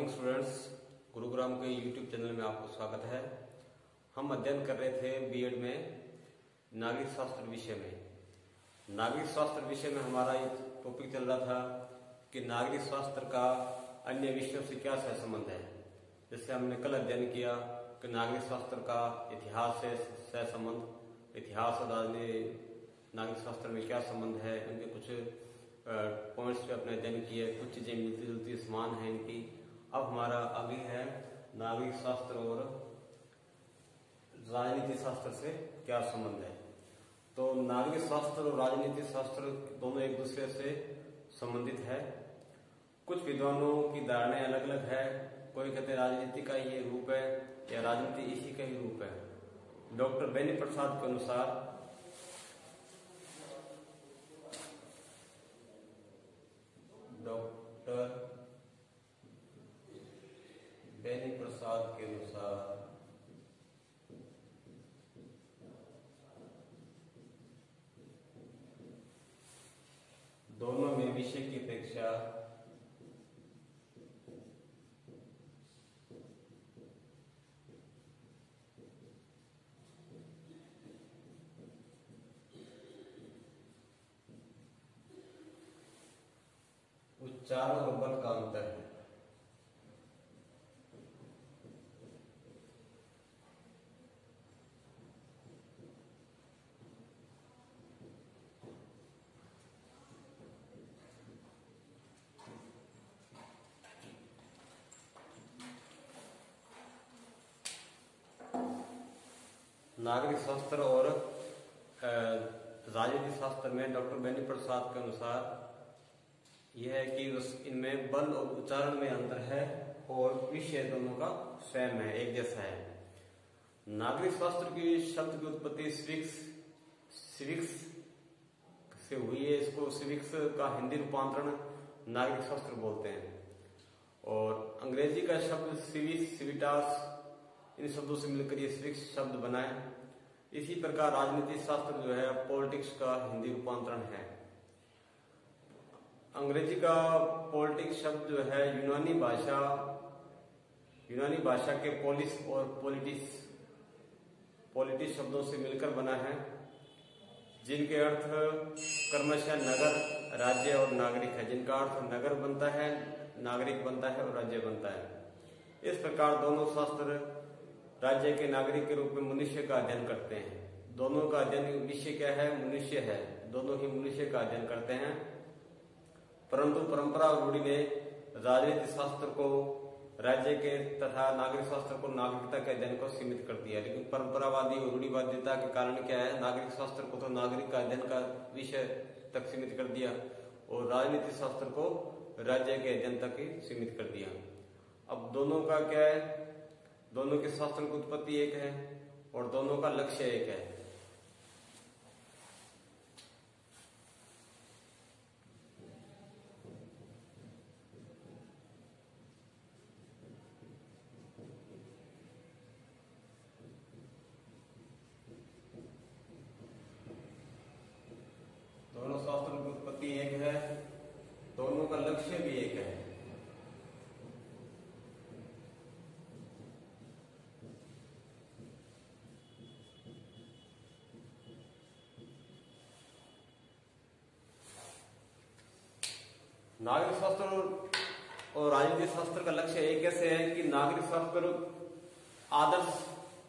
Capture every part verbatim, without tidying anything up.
Morning students, Gurugram के YouTube channel में आपको स्वागत है। हम अध्ययन कर रहे थे बीएड में नागरिक शास्त्र विषय में। नागरिक शास्त्र विषय में हमारा एक टॉपिक चल रहा था कि नागरिक शास्त्र का अन्य विषयों से क्या सहसंबंध है। जैसे हमने कल अध्ययन किया कि नागरिक शास्त्र का इतिहास से सहसंबंध, इतिहास और राजनीति नागरिक शास्त्र में क्या संबंध है, उनके कुछ पॉइंट्स पे अपने अध्ययन किए। कुछ चीजें मिलती जुलती समान है इनकी। अब हमारा आगे है नागरिक शास्त्र और राजनीति शास्त्र से क्या संबंध है। तो नागरिक शास्त्र और राजनीति शास्त्र दोनों एक दूसरे से संबंधित है। कुछ विद्वानों की धारणाएं अलग अलग है। कोई कहते हैं राजनीति का ये रूप है या राजनीति इसी का ही रूप है। डॉक्टर बेनी प्रसाद के अनुसार डॉक्टर बेनी प्रसाद के अनुसार दोनों में विषय की अपेक्षा उच्चारण और बल का अंतर है। नागरिक शास्त्र और राजनीति शास्त्र में डॉक्टर बेनी प्रसाद के अनुसार यह है कि उस इनमें बल और उच्चारण में अंतर है और विषय दोनों का स्वयं है, एक जैसा है। नागरिक शास्त्र की शब्द की उत्पत्ति सिविक्स सिविक्स से हुई है। इसको सिविक्स का हिंदी रूपांतरण नागरिक शास्त्र बोलते हैं। और अंग्रेजी का शब्द सिविस, सिविटास, इन शब्दों से मिलकर ये सिविक्स शब्द बना है। इसी प्रकार राजनीति शास्त्र जो है पॉलिटिक्स का हिंदी रूपांतरण है। अंग्रेजी का पॉलिटिक्स शब्द जो है यूनानी भाषा यूनानी भाषा के पोलिस और पॉलिटिक्स पॉलिटिक्स शब्दों से मिलकर बना है, जिनके अर्थ क्रमशः नगर, राज्य और नागरिक है। जिनका अर्थ नगर बनता है, नागरिक बनता है और राज्य बनता है। इस प्रकार दोनों शास्त्र राज्य के नागरिक के रूप में मनुष्य का अध्ययन करते हैं। दोनों का अध्ययन विषय क्या है? मनुष्य है। दोनों ही मनुष्य का अध्ययन करते हैं। परंतु परंपरा और रूढ़ि ने राजनीति शास्त्र को राज्य के तथा नागरिक शास्त्र को नागरिकता के अध्ययन को सीमित कर दिया। लेकिन परंपरावादी और रूढ़िवादिता के कारण क्या है, नागरिक शास्त्र को तो नागरिक का अध्ययन का विषय तक सीमित कर दिया और राजनीति शास्त्र को राज्य के अध्ययन तक ही सीमित कर दिया। अब दोनों का क्या है, दोनों के शास्त्र की उत्पत्ति एक है और दोनों का लक्ष्य एक है। दोनों शास्त्रों की उत्पत्ति एक है, दोनों का लक्ष्य भी एक है। नागरिक शास्त्र और राजनीति शास्त्र का लक्ष्य एक कैसे है कि नागरिक शास्त्र आदर्श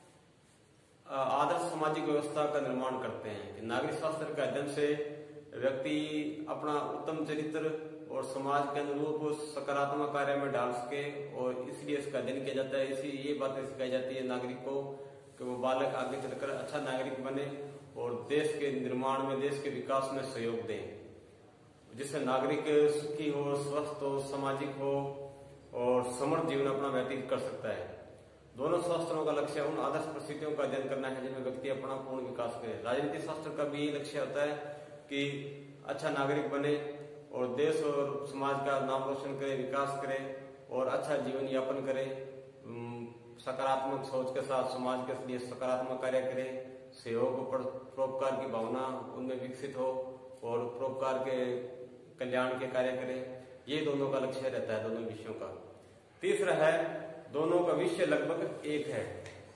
आदर्श सामाजिक व्यवस्था का निर्माण करते हैं। कि नागरिक शास्त्र के अध्ययन से व्यक्ति अपना उत्तम चरित्र और समाज के अनुरूप सकारात्मक कार्य में डाल सके, और इसलिए इसका अध्ययन किया जाता है। इसी ये बातें सिखाई जाती है नागरिक को कि वो बालक आगे चलकर अच्छा नागरिक बने और देश के निर्माण में, देश के विकास में सहयोग दें, जिससे नागरिक सुखी हो, स्वस्थ हो, सामाजिक हो और समृद्ध जीवन अपना व्यतीत कर सकता है। दोनों शास्त्रों का लक्ष्य उन आदर्श परिस्थितियों का अध्ययन करना है जिनमें व्यक्ति अपना पूर्ण विकास करे। राजनीति शास्त्र का भी लक्ष्य होता है कि अच्छा नागरिक बने और देश और समाज का नाम रोशन करे, विकास करे और अच्छा जीवन यापन करे, सकारात्मक सोच के साथ समाज के लिए सकारात्मक कार्य करे, सहयोग और परोपकार की भावना उनमें विकसित हो और परोपकार के कल्याण के कार्य करे। ये दोनों का लक्ष्य रहता है, दोनों विषयों का। तीसरा है दोनों का विषय लगभग एक है।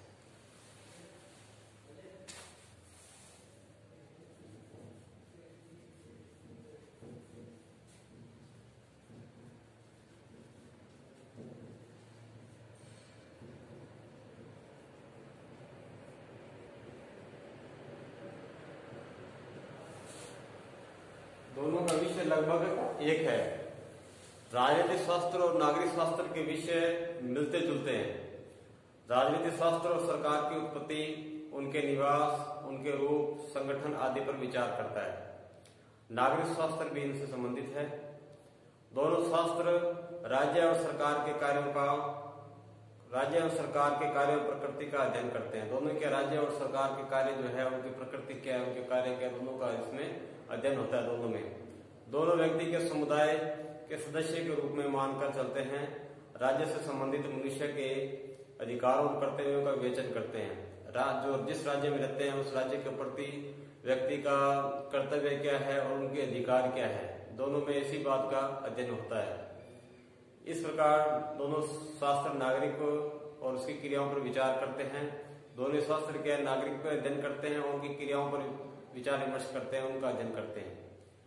दोनों का विषय लगभग एक है। राजनीतिक शास्त्र और नागरिक शास्त्र के विषय मिलते जुलते हैं। राजनीतिक शास्त्र और सरकार की उत्पत्ति, उनके निवास, उनके रूप, संगठन आदि पर विचार करता है। नागरिक शास्त्र भी इनसे संबंधित है। दोनों शास्त्र राज्य और सरकार के कार्यों का राज्य और सरकार के कार्य और प्रकृति का अध्ययन करते हैं। दोनों के राज्य और सरकार के कार्य जो है, उनकी प्रकृति क्या है, उनके कार्य क्या है, दोनों का इसमें अध्ययन होता है। दोनों में दोनों व्यक्ति के समुदाय के सदस्य के रूप में मानकर चलते हैं। राज्य से संबंधित मनुष्य के अधिकारों और कर्तव्यों का विवेचन करते हैं। जो जिस राज्य में रहते हैं उस राज्य के प्रति व्यक्ति का कर्तव्य क्या है और उनके अधिकार क्या है, दोनों में इसी बात का अध्ययन होता है। इस प्रकार दोनों शास्त्र नागरिक और उसकी क्रियाओं पर विचार करते हैं। दोनों शास्त्र क्या है, नागरिक पर अध्ययन करते हैं और उनकी क्रियाओं पर विचार विमर्श करते हैं, उनका अध्ययन करते हैं।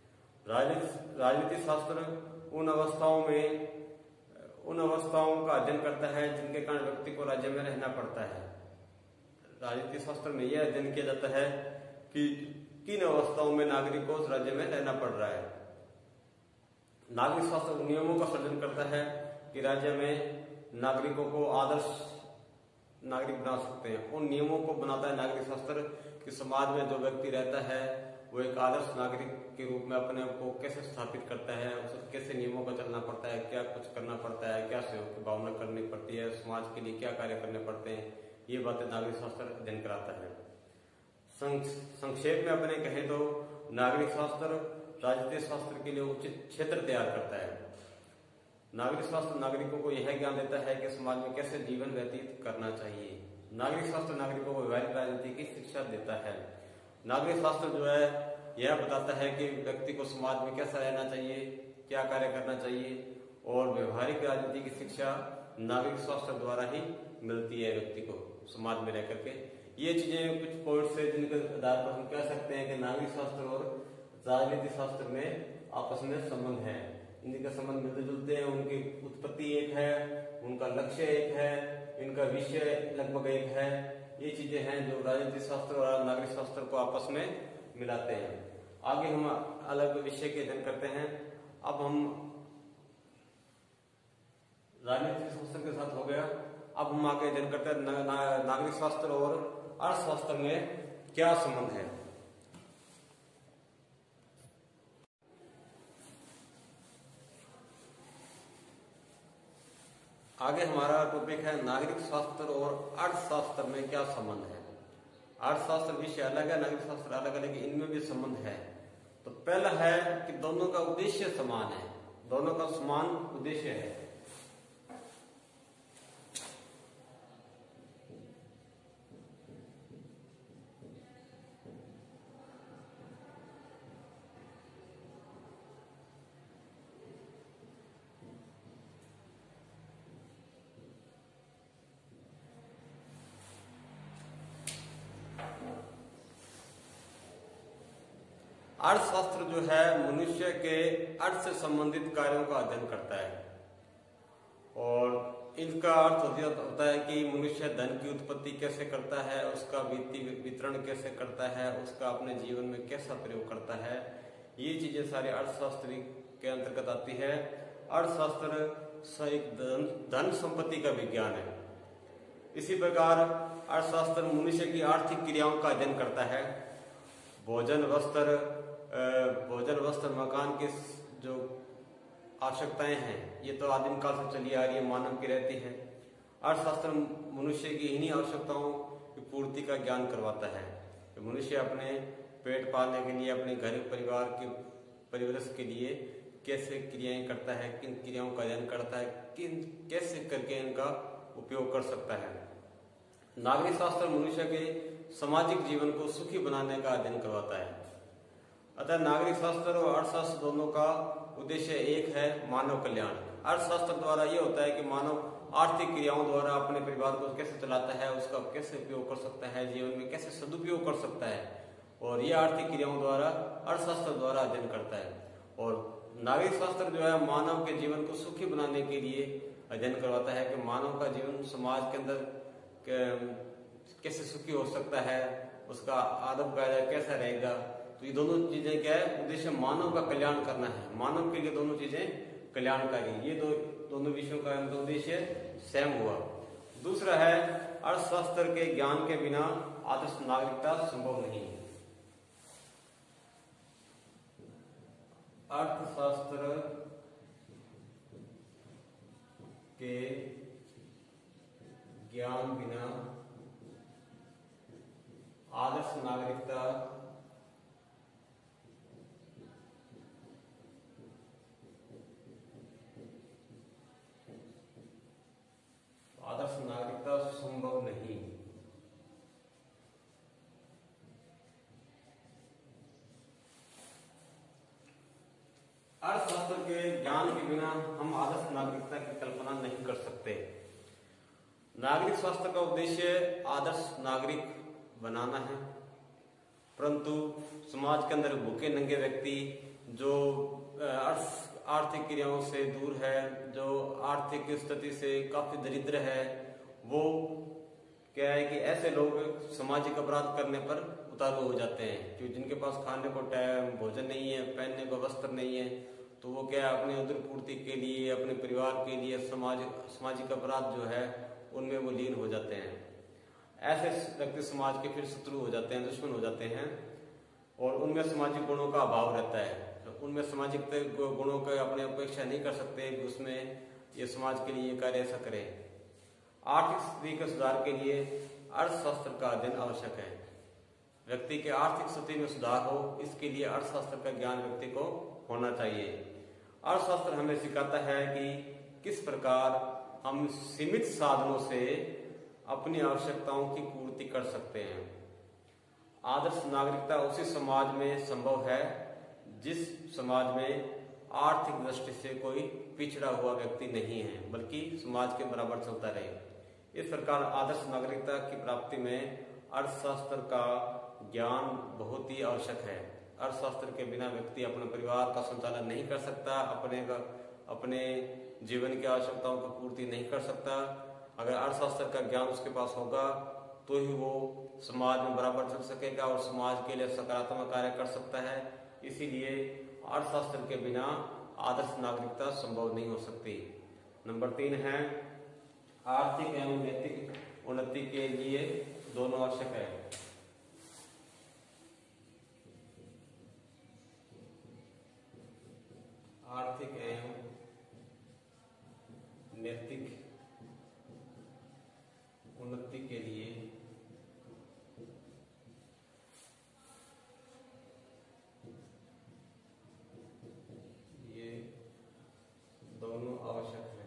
राजनीतिक शास्त्र उन अवस्थाओं में उन अवस्थाओं का अध्ययन करता है जिनके कारण व्यक्ति को राज्य में रहना पड़ता है। राजनीतिक शास्त्र में यह अध्ययन किया जाता है कि किन अवस्थाओं में नागरिक को उस राज्य में रहना पड़ रहा है। नागरिक शास्त्र उन नियमों का सृजन करता है कि राज्य में नागरिकों को आदर्श नागरिक बना सकते हैं। उन नियमों को बनाता है नागरिक शास्त्र कि समाज में जो व्यक्ति रहता है वो एक आदर्श नागरिक के रूप में अपने को कैसे स्थापित करता है, उसे कैसे नियमों का चलना पड़ता है, क्या कुछ करना पड़ता है, क्या सहयोग की भावना करनी पड़ती है, समाज के लिए क्या कार्य करने पड़ते हैं, ये बातें नागरिक शास्त्र अध्ययन कराता है। संक्षेप में अपने कहें तो नागरिक शास्त्र राजनीतिक शास्त्र के लिए उचित क्षेत्र तैयार करता है। नागरिक शास्त्र नागरिकों को यह ज्ञान देता है कि समाज में कैसे जीवन व्यतीत करना चाहिए। नागरिक शास्त्र नागरिकों को व्यवहारिक राजनीति की शिक्षा देता है। नागरिक शास्त्र जो है यह बताता है कि व्यक्ति को समाज में कैसा रहना चाहिए, क्या कार्य करना चाहिए, और व्यवहारिक राजनीति की शिक्षा नागरिक शास्त्र द्वारा ही मिलती है व्यक्ति को समाज में रह करके। ये चीजें कुछ पॉइंट्स है जिनके आधार पर हम कह सकते हैं कि नागरिक शास्त्र और राजनीतिक शास्त्र में आपस में संबंध है। इनका संबंध मिलते जुलते हैं, उनकी उत्पत्ति एक है, उनका लक्ष्य एक है, इनका विषय लगभग एक है। ये चीजें हैं जो राजनीतिक शास्त्र और नागरिक शास्त्र को आपस में मिलाते हैं। आगे हम अलग विषय के अध्ययन करते हैं। अब हम राजनीतिक शास्त्र के साथ हो गया, अब हम आगे अध्ययन करते हैं ना, ना, नागरिक शास्त्र और अर्थशास्त्र में क्या संबंध है। आगे हमारा टॉपिक है नागरिक शास्त्र और अर्थशास्त्र में क्या संबंध है। अर्थशास्त्र विषय अलग है, नागरिक शास्त्र अलग है, लेकिन इनमें भी संबंध है। तो पहला है कि दोनों का उद्देश्य समान है, दोनों का समान उद्देश्य है। अर्थशास्त्र जो है मनुष्य के अर्थ से संबंधित कार्यों का अध्ययन करता है, और इनका अर्थ होता है कि मनुष्य धन की उत्पत्ति कैसे करता है, उसका वित्तीय वितरण कैसे करता है, उसका अपने जीवन में कैसा प्रयोग करता है। ये चीजें सारे अर्थशास्त्र के अंतर्गत आती है। अर्थशास्त्र एक धन, धन संपत्ति का विज्ञान है। इसी प्रकार अर्थशास्त्र मनुष्य की आर्थिक क्रियाओं का अध्ययन करता है। भोजन वस्त्र भोजन वस्त्र मकान की जो आवश्यकताएं हैं ये तो आदिम काल से चली आ रही है, मानव की रहती है। अर्थशास्त्र मनुष्य की इन्हीं आवश्यकताओं की पूर्ति का ज्ञान करवाता है। तो मनुष्य अपने पेट पालने के लिए, अपने घर परिवार के परिवेश के लिए कैसे क्रियाएं करता है, किन क्रियाओं का अध्ययन करता है, किन कैसे करके इनका उपयोग कर सकता है। नागरिक शास्त्र मनुष्य के सामाजिक जीवन को सुखी बनाने का अध्ययन करवाता है। अतः नागरिक शास्त्र और अर्थशास्त्र दोनों का उद्देश्य एक है, मानव कल्याण। अर्थशास्त्र द्वारा ये होता है कि मानव आर्थिक क्रियाओं द्वारा अपने परिवार को कैसे चलाता है, उसका कैसे उपयोग कर सकता है, जीवन में कैसे सदुपयोग कर सकता है, और ये आर्थिक क्रियाओं द्वारा अर्थशास्त्र द्वारा अध्ययन करता है। और नागरिक शास्त्र जो है मानव के जीवन को सुखी बनाने के लिए अध्ययन करवाता है कि मानव का जीवन समाज के अंदर कैसे सुखी हो सकता है, उसका आदब कायदा कैसा रहेगा। तो ये दोनों चीजें क्या है, उद्देश्य मानव का कल्याण करना है, मानव के लिए दोनों चीजें कल्याणकारी। ये दो दोनों विषयों का उद्देश्य सेम हुआ। दूसरा है अर्थशास्त्र के ज्ञान के बिना आदर्श नागरिकता संभव नहीं है। अर्थशास्त्र के ज्ञान बिना आदर्श नागरिकता आदर्श नागरिकता संभव नहीं। अर्थशास्त्र के ज्ञान के बिना हम आदर्श नागरिकता की कल्पना नहीं कर सकते। नागरिक शास्त्र का उद्देश्य आदर्श नागरिक बनाना है, परंतु समाज के अंदर भूखे नंगे व्यक्ति जो आर्थिक क्रियाओं से दूर है, जो आर्थिक स्थिति से काफी दरिद्र है, वो क्या है कि ऐसे लोग सामाजिक अपराध करने पर उतारू हो जाते हैं, क्योंकि जिनके पास खाने को टाइम भोजन नहीं है, पहनने को वस्त्र नहीं है, तो वो क्या है अपनी उदर पूर्ति के लिए, अपने परिवार के लिए समाज सामाजिक अपराध जो है उनमें वो लीन हो जाते हैं। ऐसे व्यक्ति समाज के फिर शत्रु हो जाते हैं, दुश्मन हो जाते हैं, और उनमें सामाजिक गुणों का अभाव रहता है। उनमें सामाजिक गुणों का अपने अपेक्षा नहीं कर सकते कि उसमें ये समाज के लिए कार्य ऐसा करे। आर्थिक स्थिति के सुधार के लिए अर्थशास्त्र का अध्ययन आवश्यक है। व्यक्ति के आर्थिक स्थिति में सुधार हो, इसके लिए अर्थशास्त्र का ज्ञान व्यक्ति को होना चाहिए। अर्थशास्त्र हमें सिखाता है कि किस प्रकार हम सीमित साधनों से अपनी आवश्यकताओं की पूर्ति कर सकते हैं। आदर्श नागरिकता उसी समाज में संभव है जिस समाज में आर्थिक दृष्टि से कोई पिछड़ा हुआ व्यक्ति नहीं है, बल्कि समाज के बराबर चलता रहे। इस प्रकार आदर्श नागरिकता की प्राप्ति में अर्थशास्त्र का ज्ञान बहुत ही आवश्यक है। अर्थशास्त्र के बिना व्यक्ति अपने परिवार का संचालन नहीं कर सकता, अपने अपने जीवन की आवश्यकताओं की पूर्ति नहीं कर सकता। अगर अर्थशास्त्र का ज्ञान उसके पास होगा तो ही वो समाज में बराबर चल सकेगा और समाज के लिए सकारात्मक कार्य कर सकता है। इसीलिए अर्थशास्त्र के बिना आदर्श नागरिकता संभव नहीं हो सकती। नंबर तीन है आर्थिक एवं नैतिक उन्नति के लिए दोनों आवश्यक है। आर्थिक एवं नैतिक उन्नति के लिए ये दोनों आवश्यक है।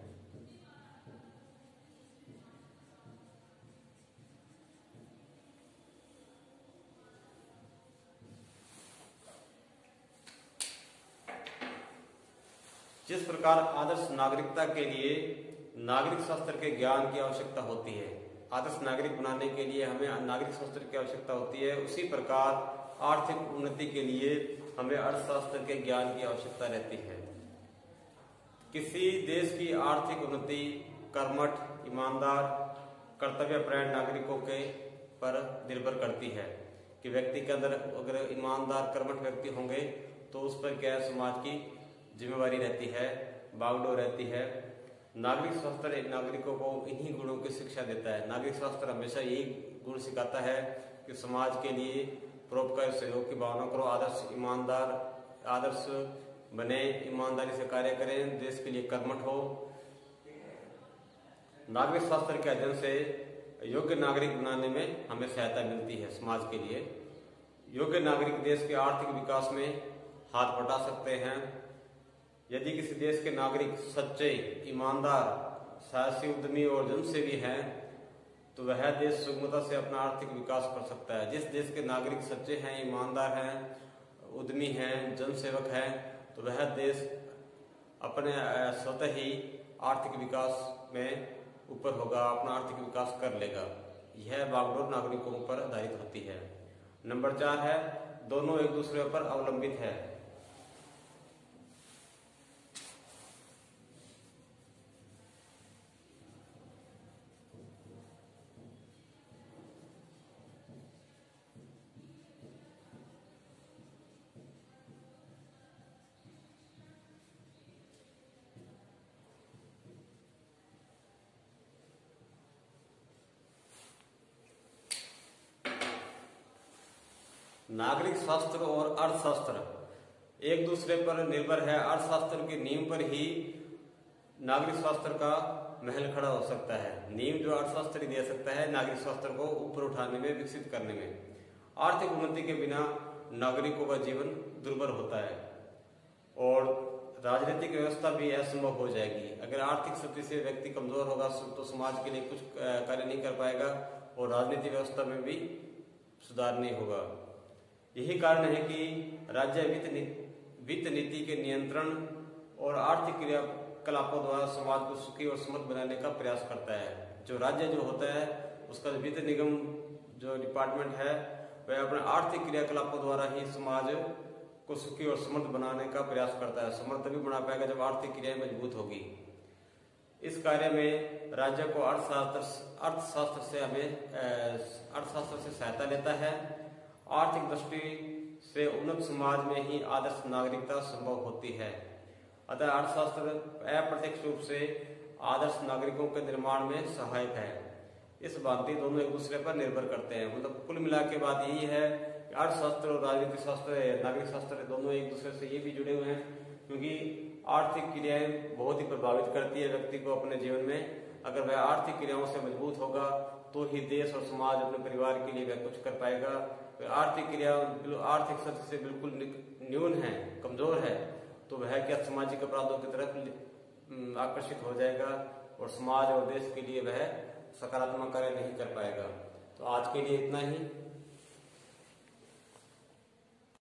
जिस प्रकार आदर्श नागरिकता के लिए नागरिक शास्त्र के ज्ञान की आवश्यकता होती है, आदर्श नागरिक बनाने के लिए हमें नागरिक शास्त्र की आवश्यकता होती है, उसी प्रकार आर्थिक उन्नति के लिए हमें अर्थशास्त्र के ज्ञान की आवश्यकता रहती है। किसी देश की आर्थिक उन्नति कर्मठ, ईमानदार, कर्तव्यपरायण नागरिकों के पर निर्भर करती है कि व्यक्ति के अंदर अगर ईमानदार कर्मठ व्यक्ति होंगे तो उस पर क्या समाज की जिम्मेवारी रहती है, बागडोर रहती है। नागरिक शास्त्र नागरिकों को इन्हीं गुणों की शिक्षा देता है। नागरिक शास्त्र हमेशा यही गुण सिखाता है कि समाज के लिए परोपकार सहयोग की भावना करो, आदर्श ईमानदार आदर्श बने, ईमानदारी से कार्य करें, देश के लिए कर्मठ हो। नागरिक शास्त्र के अध्ययन से योग्य नागरिक बनाने में हमें सहायता मिलती है। समाज के लिए योग्य नागरिक देश के आर्थिक विकास में हाथ बटा सकते हैं। यदि किसी देश के नागरिक सच्चे, ईमानदार, साहसी, उद्यमी और जनसेवी हैं तो वह देश सुगमता से अपना आर्थिक विकास कर सकता है। जिस देश के नागरिक सच्चे हैं, ईमानदार हैं, उद्यमी हैं, जनसेवक हैं तो वह देश अपने स्वतः ही आर्थिक विकास में ऊपर होगा, अपना आर्थिक विकास कर लेगा। यह बागडोर नागरिकों पर आधारित होती है। नंबर चार है, दोनों एक दूसरे पर अवलंबित है। नागरिक शास्त्र और अर्थशास्त्र एक दूसरे पर निर्भर है। अर्थशास्त्र की नींव पर ही नागरिक शास्त्र का महल खड़ा हो सकता है। नींव जो अर्थशास्त्र ही दे सकता है नागरिक शास्त्र को ऊपर उठाने में, विकसित करने में। आर्थिक उन्नति के बिना नागरिकों का जीवन दुर्भर होता है और राजनीतिक व्यवस्था भी असंभव हो जाएगी। अगर आर्थिक स्थिति से व्यक्ति कमजोर होगा तो समाज के लिए कुछ कार्य नहीं कर पाएगा और राजनीतिक व्यवस्था में भी सुधार नहीं होगा। यही कारण है कि राज्य वित्त नीति वित्त नीति के नियंत्रण और आर्थिक क्रियाकलापों द्वारा समाज को सुखी और समृद्ध बनाने का प्रयास करता है। जो राज्य जो होता है उसका वित्त निगम जो डिपार्टमेंट है वह अपने आर्थिक क्रियाकलापों द्वारा ही समाज को सुखी और समृद्ध बनाने का प्रयास करता है। समृद्ध तभी बना पाएगा जब आर्थिक क्रियाएं मजबूत होगी। इस कार्य में राज्य को अर्थशास्त्र अर्थशास्त्र से हमें अर्थशास्त्र से सहायता लेता है। आर्थिक दृष्टि से उन्नत समाज में ही आदर्श नागरिकता संभव होती है। अतः अर्थशास्त्र अप्रत्यक्ष रूप से आदर्श नागरिकों के निर्माण में सहायक है। इस भांति दोनों एक दूसरे पर निर्भर करते हैं। मतलब कुल मिला के बात यही है कि अर्थशास्त्र और राजनीतिक शास्त्र, नागरिक शास्त्र दोनों एक दूसरे से ये भी जुड़े हुए हैं, क्योंकि आर्थिक क्रियाएं बहुत ही प्रभावित करती है व्यक्ति को अपने जीवन में। अगर वह आर्थिक क्रियाओं से मजबूत होगा तो ही देश और समाज अपने परिवार के लिए वह कुछ कर पाएगा। आर्थिक क्रिया आर्थिक स्थिति से बिल्कुल न्यून है, कमजोर है, तो वह क्या सामाजिक अपराधों की तरफ आकर्षित हो जाएगा और समाज और देश के लिए वह सकारात्मक कार्य नहीं कर पाएगा। तो आज के लिए इतना ही।